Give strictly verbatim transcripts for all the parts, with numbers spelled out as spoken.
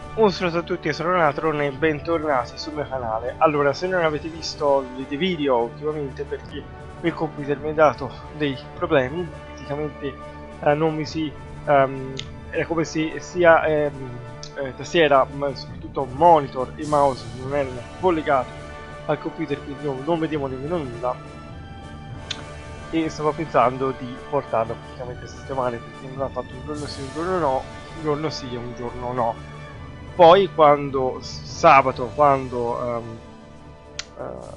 Un saluto a tutti, sono Natron e bentornati sul mio canale. Allora, se non avete visto dei video ultimamente perché il computer mi ha dato dei problemi, praticamente eh, non mi si... Um, era come se sia ehm, eh, tastiera, ma soprattutto monitor e mouse non erano collegati al computer, quindi io non vedevo nemmeno nulla e stavo pensando di portarlo praticamente a sistemare perché non ha fatto un giorno sì, un giorno no, un giorno sì e un giorno no. Poi quando sabato, quando um, uh,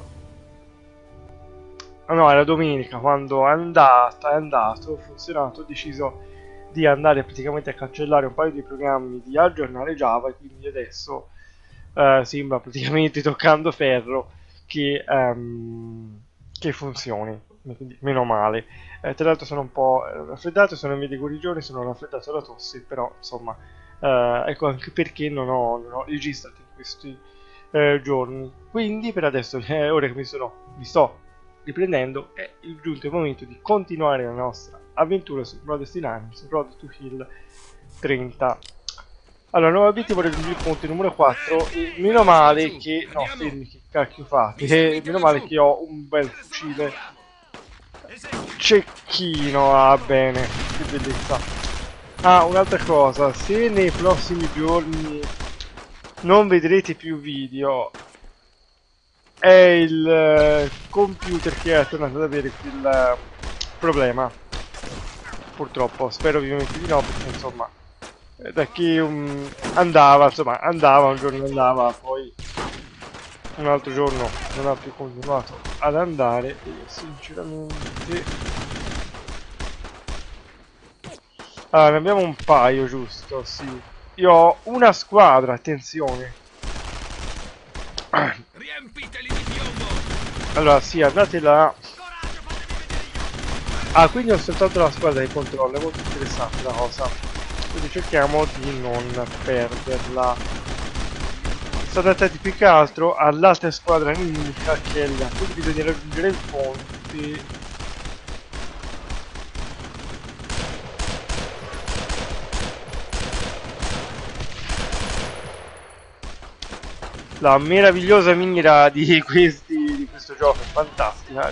no, era domenica, quando è andata, è andato, ha funzionato, ho deciso di andare praticamente a cancellare un paio di programmi, di aggiornare Java e quindi adesso uh, sembra praticamente toccando ferro che, um, che funzioni, quindi meno male. Eh, tra l'altro sono un po' raffreddato, sono in via di guarigione, sono raffreddato da tosse, però insomma, eh, ecco anche perché non ho, non ho registrato in questi eh, giorni. Quindi per adesso, eh, ora che mi, sono, mi sto riprendendo, è il giunto il momento di continuare la nostra avventura su Brothers Arms, Road to Hill trenta. Allora, nuovo obiettivo raggiungere il punto numero quattro e meno male che... no, fermi, che cacchio fate? E meno male che ho un bel fucile cecchino, ah bene, che bellezza. Ah, un'altra cosa, se nei prossimi giorni non vedrete più video, è il eh, computer che è tornato ad avere quel eh, problema. Purtroppo, spero ovviamente di no, perché insomma, eh, da che um, andava, insomma, andava, un giorno andava, poi un altro giorno non ha più continuato ad andare e sinceramente... Ah, ne abbiamo un paio, giusto? Sì. Io ho una squadra, attenzione. Riempiteli di piombo! Allora, sì, andate là. Ah, quindi ho soltanto la squadra di controllo, è molto interessante la cosa. Quindi cerchiamo di non perderla. State attenti più che altro all'altra squadra nemica che è là. Quindi bisogna raggiungere il ponte. La meravigliosa mira di questi di questo gioco è fantastica.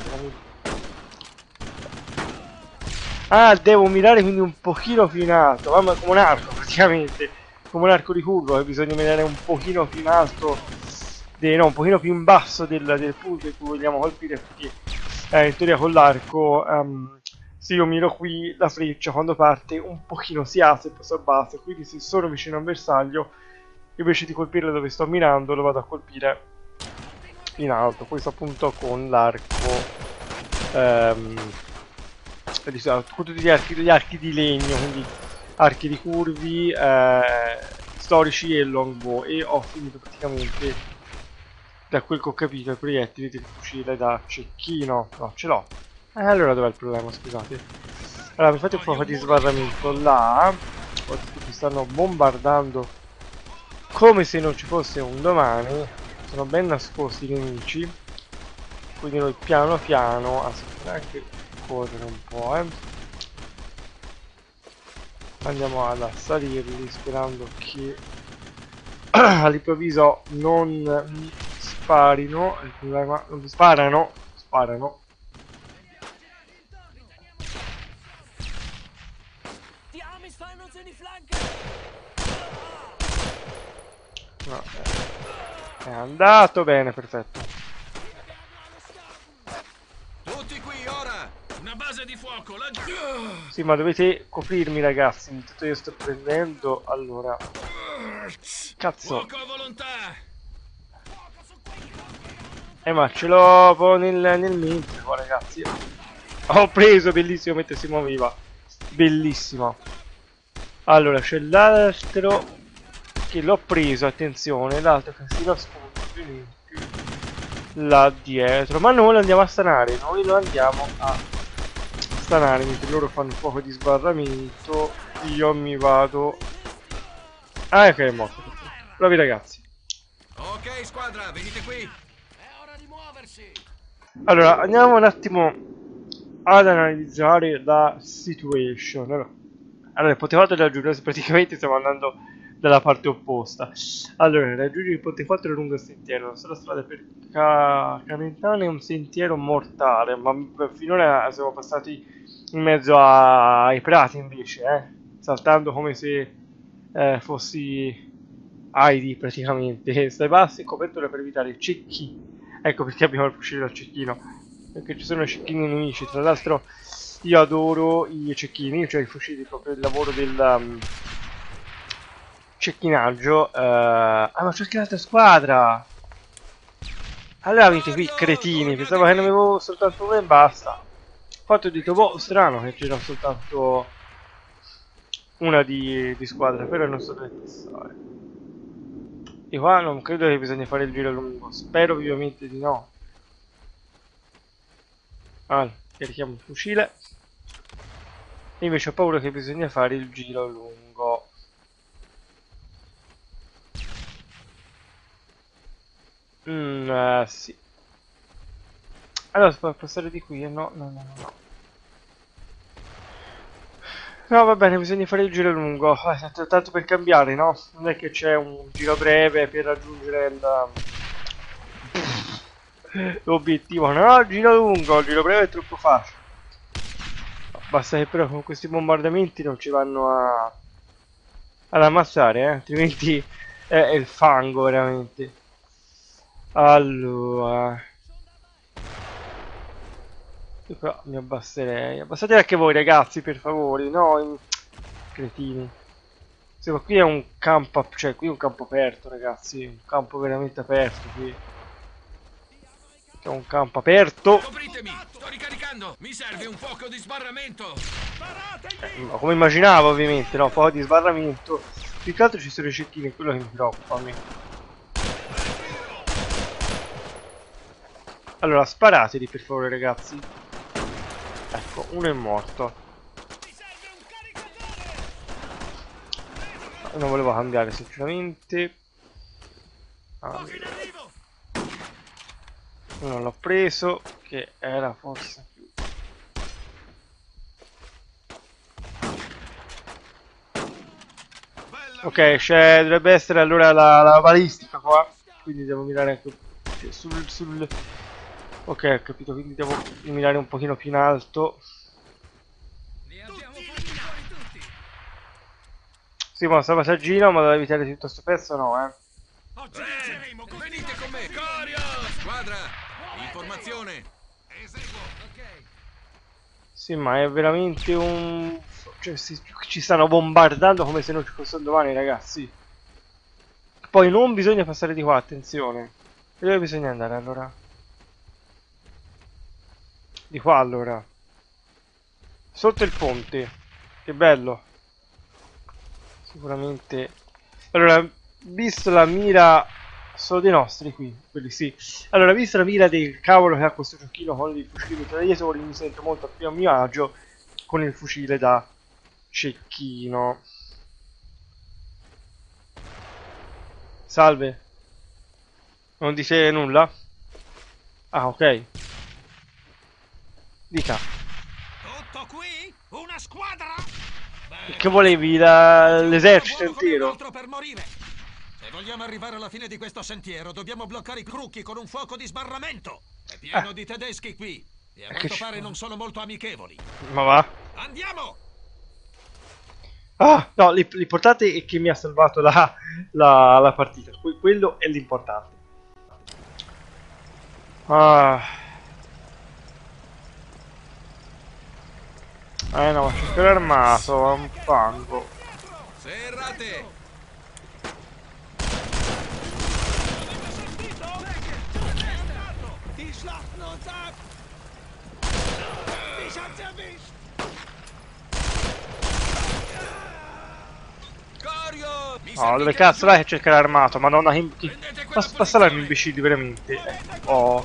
Ah, devo mirare quindi un pochino più in alto, mamma, come un arco praticamente, come un arco di curvo, che bisogna mirare un pochino più in alto, de, no, un pochino più in basso del, del punto in cui vogliamo colpire, perché eh, in teoria con l'arco, um, se io miro qui, la freccia quando parte un pochino si alza e poi si abbassa, quindi se sono vicino al bersaglio, invece di colpirlo dove sto mirando, lo vado a colpire in alto, questo appunto con l'arco. Um, con tutti gli archi, gli archi di legno, quindi archi di curvi, eh, storici e longbow, e ho finito praticamente, da quel che ho capito, i proiettili del fucile da cecchino. No, ce l'ho. Eh, allora dov'è il problema, scusate? Allora, mi fate un po' di sbarramento là, mi stanno bombardando come se non ci fosse un domani, sono ben nascosti i nemici, quindi noi piano piano, aspetta, anche correre un po', eh. Andiamo ad assalirli sperando che all'improvviso non mi sparino, il problema, non mi sparano, sparano. No, è andato bene, perfetto. Tutti qui ora! Una base di fuoco laggiù! Sì, ma dovete coprirmi, ragazzi. Intanto io sto prendendo, allora. Cazzo. Fuoco a volontà! Eh, ma ce l'ho nel, nel mente, oh, ragazzi. Ho preso, bellissimo mentre si muoveva. Bellissimo. Allora, c'è l'altro che l'ho preso, attenzione, l'altro che si nasconde là dietro. Ma noi lo andiamo a stanare, noi lo andiamo a stanare, mentre loro fanno un po' di sbarramento. Io mi vado... Ah, ok, è morto. Bravi ragazzi. Ok, squadra, venite qui! È ora di muoversi! Allora, andiamo un attimo ad analizzare la situation. Allora, allora potevate raggiungere, praticamente stiamo andando dalla parte opposta. Allora, raggiungere il ponte quattro è lungo il sentiero. La sola strada per Ca Canentana è un sentiero mortale, ma finora siamo passati in mezzo a... ai prati invece, eh? Saltando come se eh, fossi Heidi praticamente. Stai bassi e copertura per evitare cecchi. Ecco perché abbiamo il fucile al cecchino, perché ci sono cecchini nemici. Tra l'altro io adoro i cecchini, cioè i fucili, proprio il lavoro del um, cecchinaggio. Uh, ah, ma c'è anche l'altra squadra! Allora venite qui, cretini, pensavo che ne avevo soltanto uno e basta. Infatti ho detto, boh, strano che c'era soltanto una di, di squadra, però non so dove passare. Di qua non credo che bisogna fare il giro lungo, spero vivamente di no. Allora, carichiamo il fucile. E invece ho paura che bisogna fare il giro lungo. Mm, uh, sì. Allora, si può passare di qui? Eh? No, no, no, no. No, va bene, bisogna fare il giro lungo. Eh, tanto per cambiare, no? Non è che c'è un giro breve per raggiungere l'obiettivo. No, giro lungo, il giro breve è troppo facile. Basta che però con questi bombardamenti non ci vanno a ad ammazzare, eh? Altrimenti è, è il fango veramente. Allora, io però mi abbasserei. Abbassate anche voi ragazzi, per favore. No, cretini. Sì, ma qui è un campo, cioè qui è un campo aperto ragazzi, un campo veramente aperto qui. C'è un campo aperto. Copritemi, sto ricaricando. Mi serve un fuoco di sbarramento. Eh, come immaginavo ovviamente, no? Fuoco di sbarramento. Più che altro ci sono i cecchini, è quello che mi preoccupa a me. Allora, sparateli per favore ragazzi. Ecco, uno è morto. No, non volevo cambiare sinceramente. Ah, non l'ho preso, che era forse più. Ok, c'è, dovrebbe essere allora la, la balistica qua, quindi devo mirare anche sul, sul... Ok, ho capito, quindi devo mirare un pochino più in alto. Sì, ma sto passaggino, ma devo evitare tutto questo pezzo, no, eh. Eh, venite con me. Corio! Squadra, informazione. Eseguo. Ok. Sì, ma è veramente un... Cioè, si, ci stanno bombardando come se non ci fosse un domani, ragazzi. Poi non bisogna passare di qua, attenzione. E dove bisogna andare, allora? Di qua, allora. Sotto il ponte. Che bello. Sicuramente. Allora, visto la mira... Sono dei nostri qui, quelli sì. Allora, visto la mira del cavolo che ha questo giochino con i fucili mitragliatori, mi sento molto più a mio agio con il fucile da cecchino. Salve. Non dice nulla? Ah, ok. Dica. Tutto qui? Una squadra? Beh, che volevi? L'esercito intero? Per morire. Se vogliamo arrivare alla fine di questo sentiero, dobbiamo bloccare i crocchi con un fuoco di sbarramento. È pieno eh. di tedeschi qui. E a Che quanto ci... pare non sono molto amichevoli. Ma va. Andiamo! Ah, no, l'importante è che mi ha salvato la, la, la partita. Quello è l'importante. Ah. Eh no, c'è quello armato, è un fango. Serrate! Oh, dove cazzo vai che cercare armato? Madonna, che... che... Pass passare imbecilli, veramente. Oh.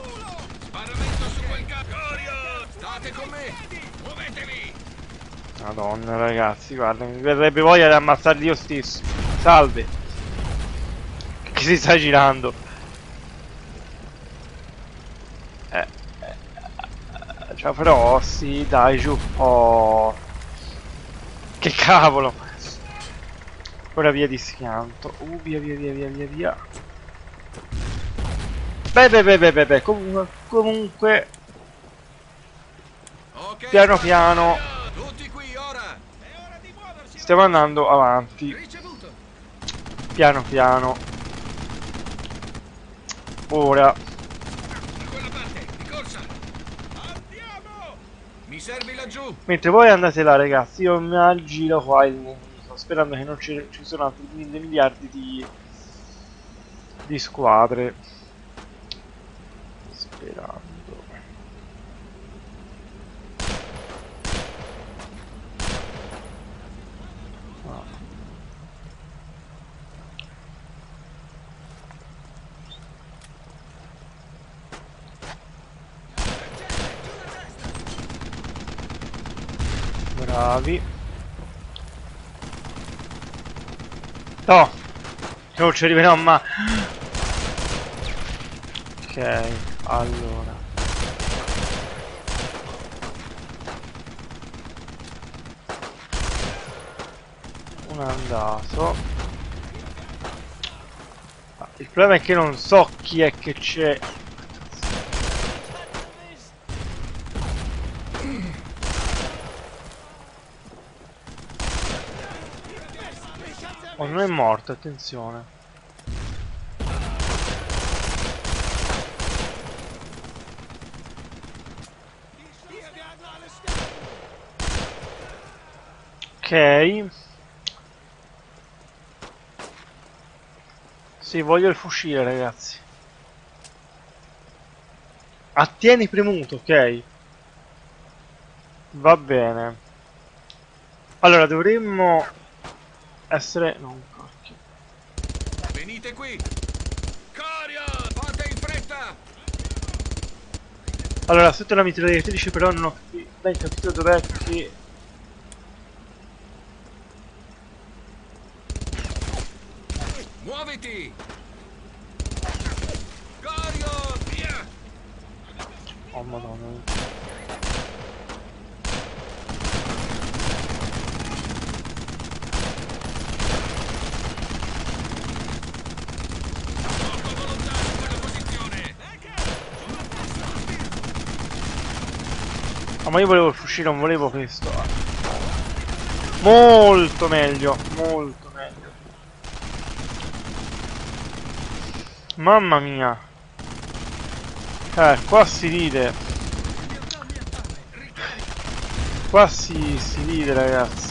Madonna, ragazzi, guarda, mi verrebbe voglia di ammazzarli io stesso. Salve. Che si sta girando? Eh, eh, cioè, però, sì, dai, giù. Oh. Che cavolo. Ora via di schianto. Uh, via via via via via via. Beh beh beh beh beh, beh. Comunque, comunque Ok, piano squadra, piano tutti qui ora. È ora di muoversi. stiamo andando avanti. Ricevuto. Piano piano. Ora. Da quella parte, di corsa. Andiamo. Mi servi laggiù. Mentre voi andate là, ragazzi, io mi aggiro qua il nemico, sperando che non ci, ci sono altri mille miliardi di, di squadre. Sperando. Ah. Bravi. No! Non ci arriverò, ma... Ok, allora. Un andato. Ah, il problema è che non so chi è che c'è. Oh, non è morto, attenzione. Ok. Sì, voglio il fucile, ragazzi. Attieni premuto, ok. Va bene. Allora, dovremmo essere... No, cacchio. Venite qui. Corio, fate in fretta. Allora, sotto la mitragliatrice però non ho capi- ben capito dov'è che... Muoviti. Corio, via. Oh, madonna. Poco volontario in quella posizione. Ah, ma io volevo il fucile, non volevo questo. Molto meglio, molto meglio. Mamma mia. Eh, qua si ride. Qua si, si ride, ragazzi.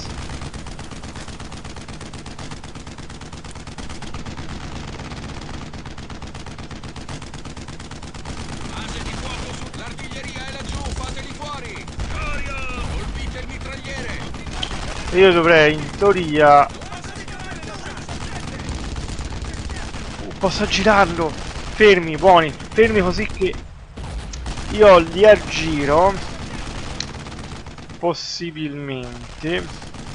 Base di fuoco su. L'artiglieria è laggiù, fateli fuori. Corio, colpite il mitragliere. Io dovrei, in teoria... Uh, posso aggirarlo. Fermi, buoni. Fermi così che... Io li aggiro. Possibilmente.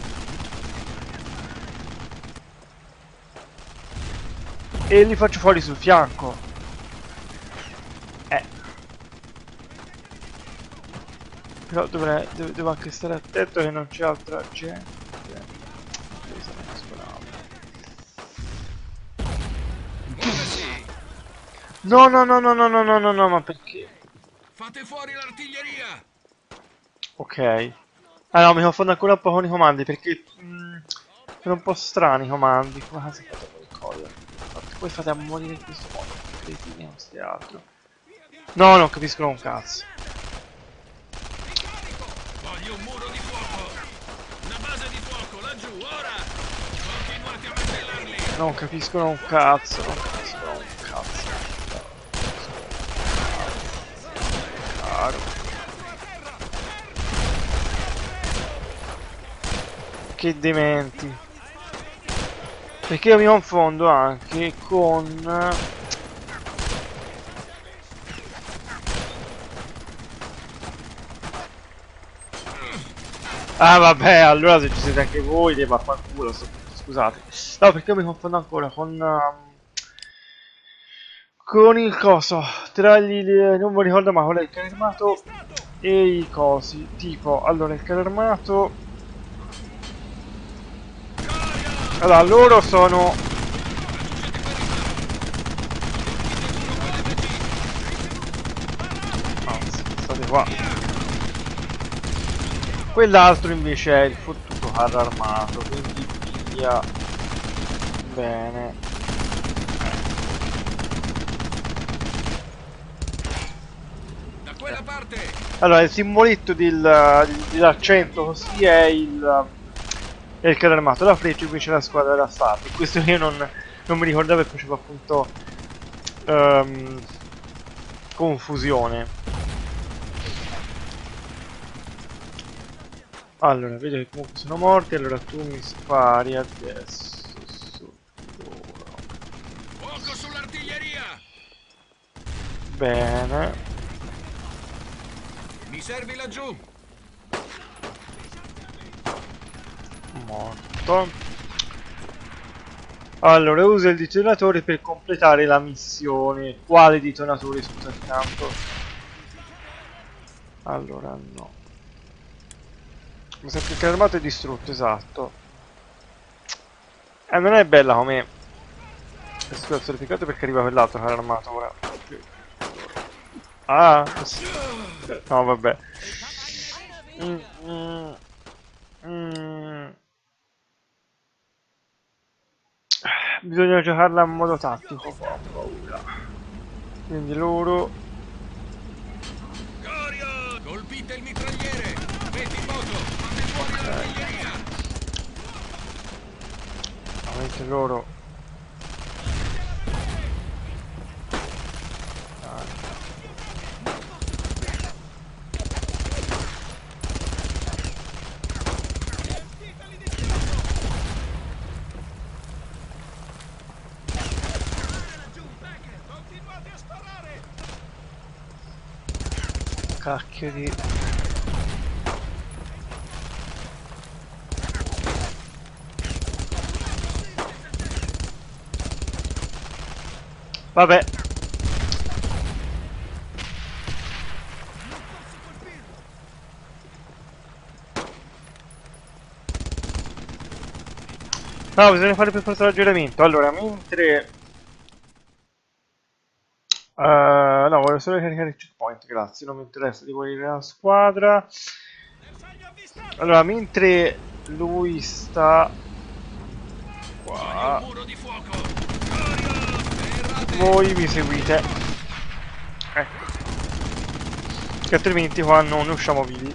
E li faccio fuori sul fianco. Eh. Però dovrei, devo, devo anche stare attento che non c'è altra gente. Muoversi. No, no, no, no, no, no, no, no, no, ma perché? Fate fuori l'artiglieria. Ok. Ah no, mi confondo ancora un po' con i comandi perché mm, sono un po' strani i comandi. Come si fa con il cogliere? Poi fate a morire in questo modo. Cretini, non stia altro. No, non capiscono un cazzo. Voglio un muro di fuoco. Una base di fuoco laggiù, ora. Continuate a martellarli. Non capiscono un cazzo. Non capiscono un cazzo. Caro. Che dementi. Perché io mi confondo anche con... Ah vabbè, allora se ci siete anche voi, dei vaffanculo, scusate. No, perché io mi confondo ancora con... Um, con il coso. Tra gli... non mi ricordo ma qual è il carro armato e i cosi. Tipo, allora il carro armato... Allora, loro sono... Anzi, state qua. Quell'altro invece è il fottuto carro armato, quindi via. Bene. Da quella parte! Allora, il simboletto del, dell'accento così è il, è il carro armato, la freccia invece è la squadra da stati. Questo io non, non mi ricordavo e facevo appunto um, confusione. Allora, vedo che comunque sono morti, allora tu mi spari adesso su loro. Fuoco sull'artiglieria! Bene. Mi servi laggiù? Morto. Allora, usa il detonatore per completare la missione. Quale detonatore, scusa, intanto? Allora, no. Mi sa che il carro armato è distrutto, esatto. Eh, non è bella come situazione, peccato perché arriva quell'altro carro armato ora. Ah, no, vabbè. Mm, mm, mm. Bisogna giocarla in modo tattico, ho paura. Quindi loro... Corio! Colpite il mitragliere! Metti moto! Fate fuori l'artiglieria! Ovviamente loro... Continuate a sparare! Cacchio di... Vabbè. No, bisogna fare per forza l'aggiornamento. Allora, mentre... Uh, no, voglio solo caricare il checkpoint, grazie. Non mi interessa di guarire la squadra. Allora, mentre lui sta... qua... Muro di fuoco! voi mi seguite. Ecco. Che altrimenti qua non ne usciamo vivi.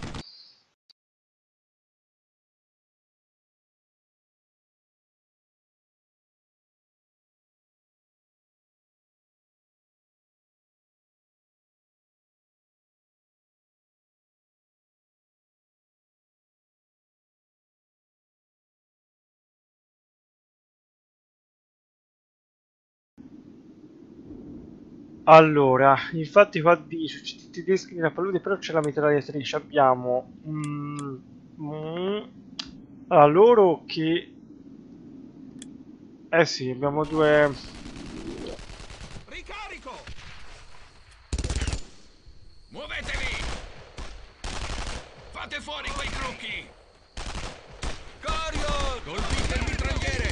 Allora, infatti qua dice i tedeschi nella palude, però c'è la mitragliatrice. Abbiamo mm, mm, allora, loro che eh sì, abbiamo due. Ricarico! Muovetevi! Fate fuori quei crocchi! Corio! Colpite il mitragliere!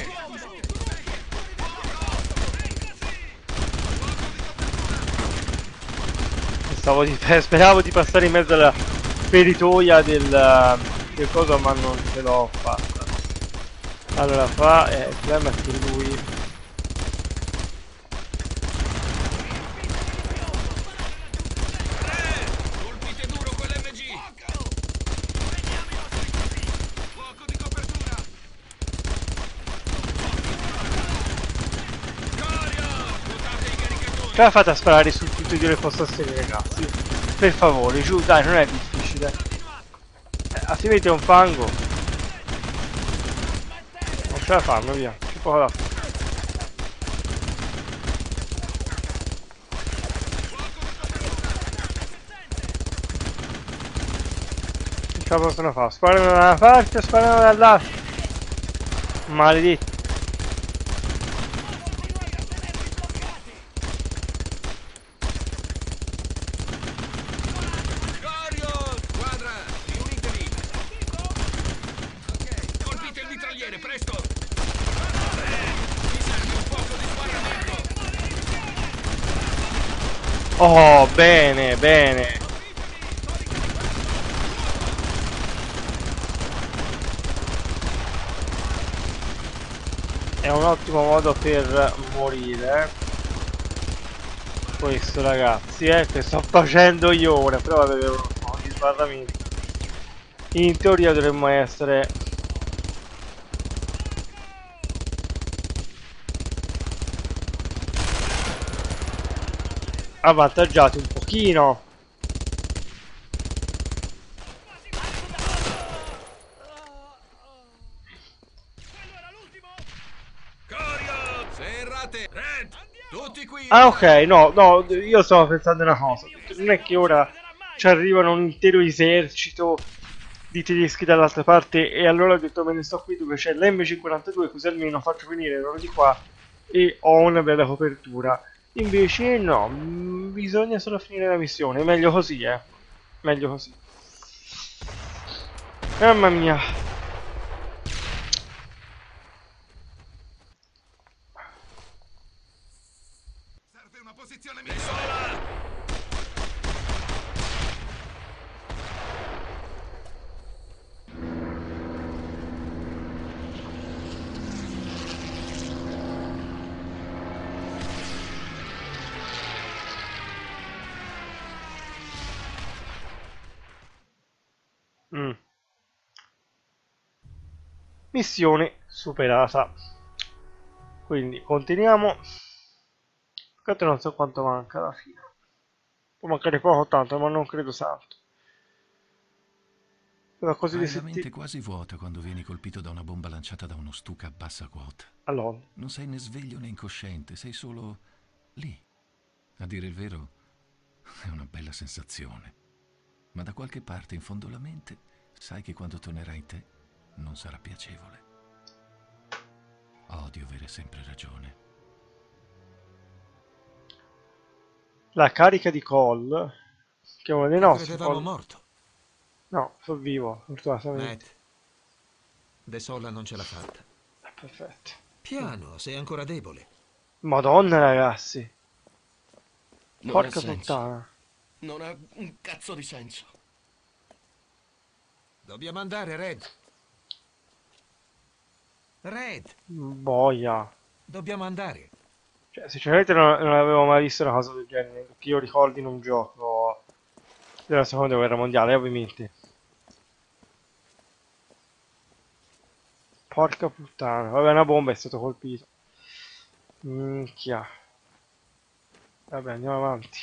Stavo di, speravo di passare in mezzo alla feritoia del, del coso, ma non ce l'ho fatta. Allora fa, eh, il problema è che lui... Colpite duro quell'M G! Fuoco di copertura! Corio! Svuotate i caricatori! Ce la fate a sparare su tutte e due le postazioni, ragazzi? Per favore, giù, dai, non è difficile. Eh, altrimenti è un fango. Non ce la fanno, via. C'è poco da fare. Che ce la possono fare? Sparano da una parte o sparano dall'altra? Maledetti. Corio! Squadra! Riunitevi! Ok, colpite il mitragliere, presto! Oh, bene, bene. È un ottimo modo per morire. Questo, ragazzi, eh, che sto facendo io ora. Però avere un po' di sbarramenti. In teoria dovremmo essere avvantaggiati un pochino. Corio! Serrate! Red! Tutti qui! Ah, ora! ok, no, no, io stavo pensando una cosa. Non è che ora ci arrivano un intero esercito di tedeschi dall'altra parte e allora ho detto me ne sto qui dove c'è l'M cinquantadue, così almeno faccio venire loro di qua e ho una bella copertura. Invece no, mm, bisogna solo finire la missione. Meglio così, eh. Meglio così. Mamma mia. Serve una posizione migliore! Mm. Missione superata. Quindi continuiamo. Peccato non so quanto manca alla fine. Può mancare poco tanto, ma non credo tanto. Una cosa di Hai la mente setti... quasi vuota quando vieni colpito da una bomba lanciata da uno Stuka a bassa quota. Allora. Non sei né sveglio né incosciente, sei solo lì. A dire il vero, è una bella sensazione. Ma da qualche parte in fondo alla mente sai che quando tornerai in te non sarà piacevole. Odio avere sempre ragione. La carica di Cole, che è uno dei nostri. Credevamo Cole. morto. No, sono vivo, fortunatamente. Matt, De Sola non ce l'ha fatta. Eh, Perfetto. Piano, sei ancora debole. Madonna, ragazzi. Non Porca ha senso. puttana. Non ha un cazzo di senso. Dobbiamo andare, Red. Red, Boia. dobbiamo andare. Cioè, sinceramente non, non avevo mai visto una cosa del genere. Che io ricordi in un gioco della seconda guerra mondiale, ovviamente. Porca puttana. Vabbè, una bomba è stato colpito. Minchia. Vabbè, andiamo avanti.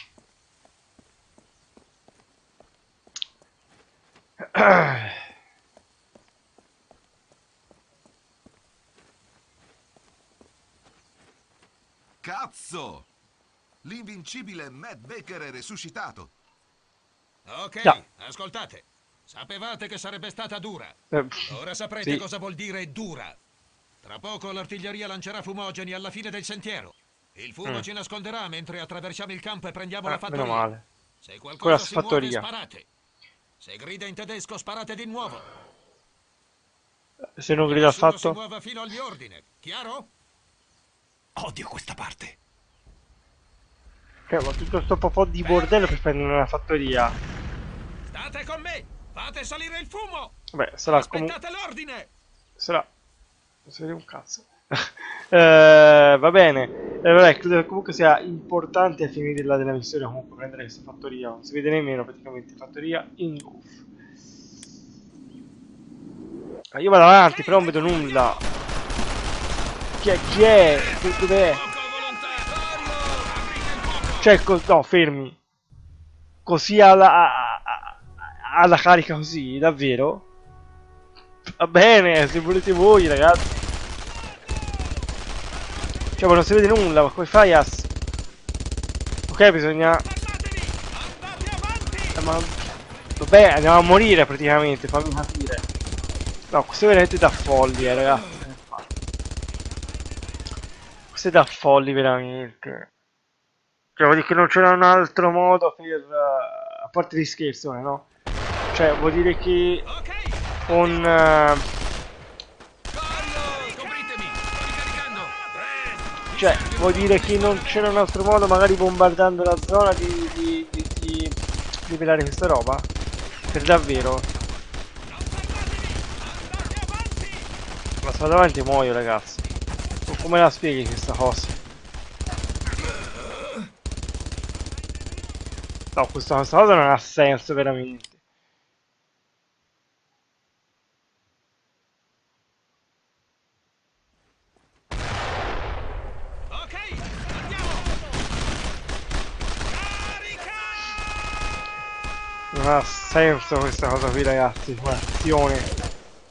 Cazzo! L'invincibile Matt Baker è resuscitato. Ok, No. ascoltate. Sapevate che sarebbe stata dura. Eh, Ora saprete sì. cosa vuol dire dura. Tra poco l'artiglieria lancerà fumogeni alla fine del sentiero. Il fumo Mm. ci nasconderà mentre attraversiamo il campo e prendiamo Ah, la meno fattoria. male. Se Quella qualcosa si muove, fattoria. sparate. Se grida in tedesco, sparate di nuovo. Se non Che grida nessuno si affatto. muova fino agli ordini. Chiaro? Odio questa parte. Cioè, ma tutto sto po' di bordello per prendere una fattoria. State con me! Fate salire il fumo! Beh, sarà comunque. Aspettate l'ordine! Sarà. Non si vede un cazzo. eh, va bene. Eh, vabbè, credo che comunque sia importante ai fini della, della missione comunque prendere questa fattoria. Non si vede nemmeno praticamente fattoria in goof. Ah, io vado avanti, però non vedo nulla. Chi è? Chi è? Do- Dov'è? Fuoco volontario! Aprite il fuoco! Cioè, co- no, fermi. Così alla, a- a- alla carica così, davvero? Va bene, se volete voi, ragazzi. Cioè, ma non si vede nulla, ma come fai a... s- Ok, bisogna... Fermatevi! Andate avanti! Eh, ma... Vabbè, andiamo a morire praticamente, fammi capire. No, questo è veramente da folli, eh, ragazzi. Questo è da folli, veramente. Cioè, vuol dire che non c'era un altro modo per... eh, a parte di scherzo, eh, no? Cioè, vuol dire che Ok! con... eh, Corio! Copritemi! Sto ricaricando! Red! Cioè, vuol dire che non c'era un altro modo, magari bombardando la zona, di, di, di, di rivelare questa roba? Per davvero? Ma se vado avanti muoio, ragazzi. O come la spieghi questa cosa? No, questa, questa cosa non ha senso veramente. Ok, andiamo! Carica! Non ha senso questa cosa qui, ragazzi. Un'azione.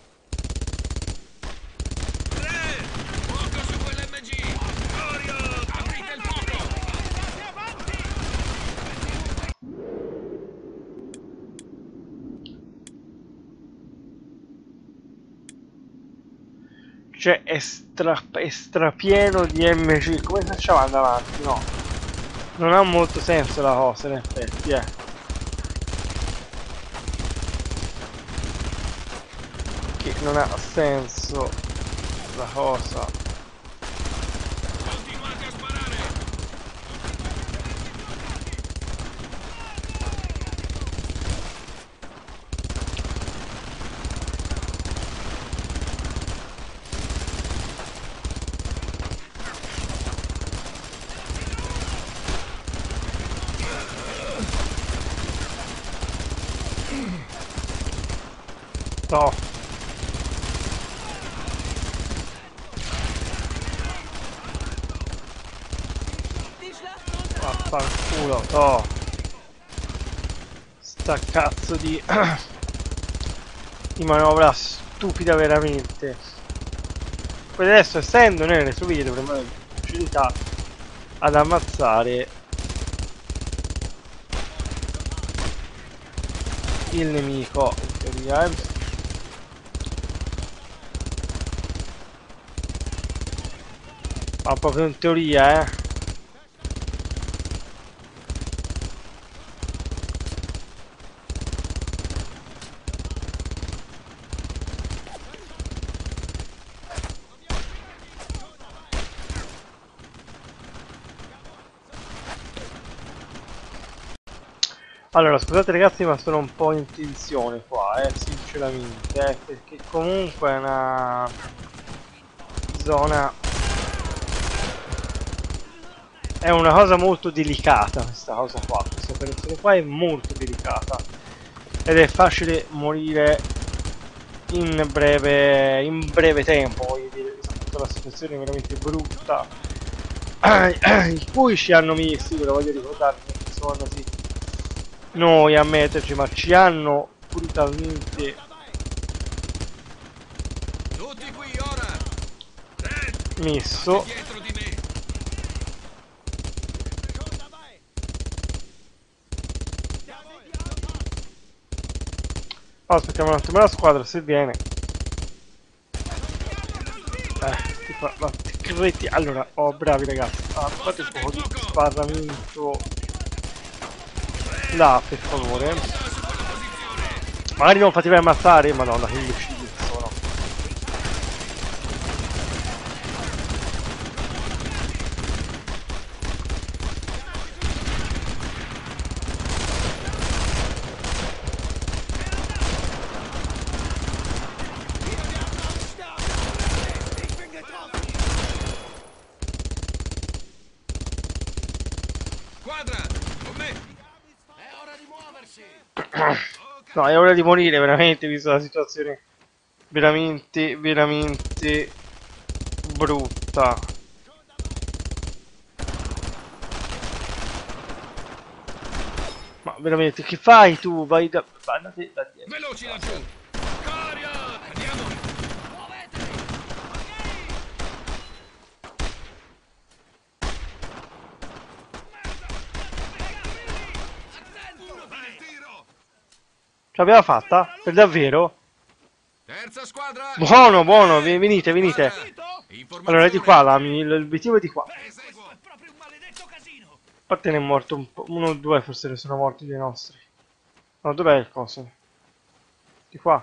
Tre! Fuoco su quell'M G! Orion! Aprite il fuoco! Cioè, è, stra, è strapieno di M G. Come facciamo ad andare avanti? No. Non ha molto senso la cosa, in effetti, eh. Che non ha senso la cosa. Continuate a sparare! No. Vaffanculo, no. Sta cazzo di... di manovra stupida veramente. Poi adesso, essendo nelle sue vite, dovremmo avere facilità ad ammazzare il nemico, in teoria, eh. Ma proprio in teoria, eh. Allora, scusate ragazzi, ma sono un po' in tensione qua, eh, sinceramente, eh, perché comunque è una zona... È una cosa molto delicata questa cosa qua, questa operazione qua è molto delicata ed è facile morire in breve, in breve tempo, voglio dire, soprattutto la situazione è veramente brutta, i cui ci hanno messi, ve lo voglio ricordare, insomma, sì, noi a metterci, ma ci hanno brutalmente Tutti qui ora! Red! messo. State dietro di me! Oh, aspettiamo un attimo la squadra se viene. Eh, ti fa, ma ti credi? Allora, oh bravi ragazzi, ah, fate un po' di sbarramento là per favore. Magari non fatevi ammazzare, madonna che imbecilli sono. Squadra! Con me! È ora di muoversi! No, è ora di morire veramente, vista la situazione veramente, veramente brutta. Ma veramente, che fai tu? Vai da... Vai da, te, da dietro. Veloci laggiù! Corio! Andiamo! Fai il tiro! Ce l'abbiamo fatta? Per davvero? Terza squadra! Buono, buono, vi- venite, venite. Informazione. Allora, è di qua, la, l'obiettivo è di qua. Eseguo! Proprio un maledetto casino! A parte ne è morto un po', uno o due forse ne sono morti dei nostri. No, dov'è il coso? Di qua.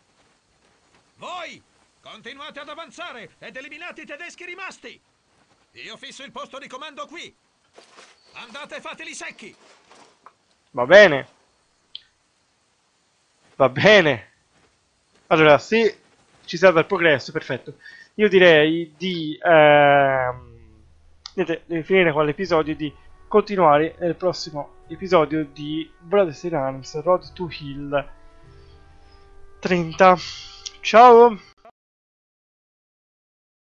Voi continuate ad avanzare ed eliminate i tedeschi rimasti! Io fisso il posto di comando qui. Andate e fateli secchi. Va bene. Va bene. Allora, se ci serve il progresso, perfetto. Io direi di, ehm, niente, di finire con l'episodio, di continuare nel prossimo episodio di Brothers in Arms Road to Hill trenta. Ciao!